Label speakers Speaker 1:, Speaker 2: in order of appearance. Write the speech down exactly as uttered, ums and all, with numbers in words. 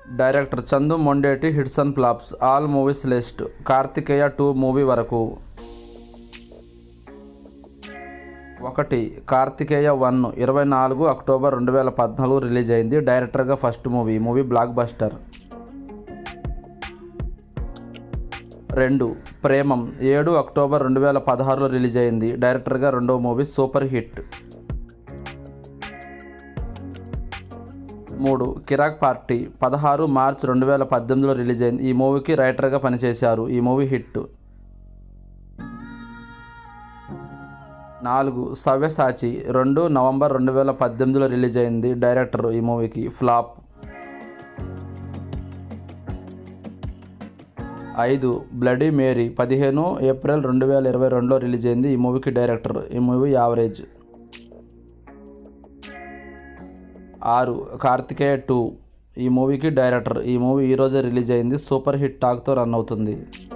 Speaker 1: Director Chandu Mondeti. Hits and flops, all movies list, Karthikeya two movie వరకు. ఒకటి Karthikeya one ఇరవై నాలుగు అక్టోబర్ రెండు వేల పద్నాలుగు రిలీజ్ అయింది. డైరెక్టర్గా first movie. Movie blockbuster. రెండు ప్రేమం ఏడు అక్టోబర్ రెండు వేల పదహారులో రిలీజ్ అయింది. డైరెక్టర్గా రెండో మూవీ. Super hit. మూడు కిరాక్ పార్టీ పదహారు మార్చ్ రెండు వేల పద్దెనిమిదిలో రిలీజ్ అయింది. ఈ మూవీకి రైటర్గా పనిచేశారు. ఈ మూవీ హిట్. నాలుగు సవ్యసాచి రెండు నవంబర్ రెండు వేల పద్దెనిమిదిలో రిలీజ్ అయింది. డైరెక్టర్ ఈ మూవీకి. ఫ్లాప్. ఐదు బ్లడీ మేరీ పదిహేను ఏప్రిల్ రెండు వేల ఇరవై రెండులో రిలీజ్ అయింది. ఈ మూవీకి డైరెక్టర్. ఈ మూవీ యావరేజ్. ఆరు కార్తికేయ టూ ఈ మూవీకి డైరెక్టర్. ఈ మూవీ ఈరోజే రిలీజ్ అయింది. సూపర్ హిట్ టాక్తో రన్ అవుతుంది.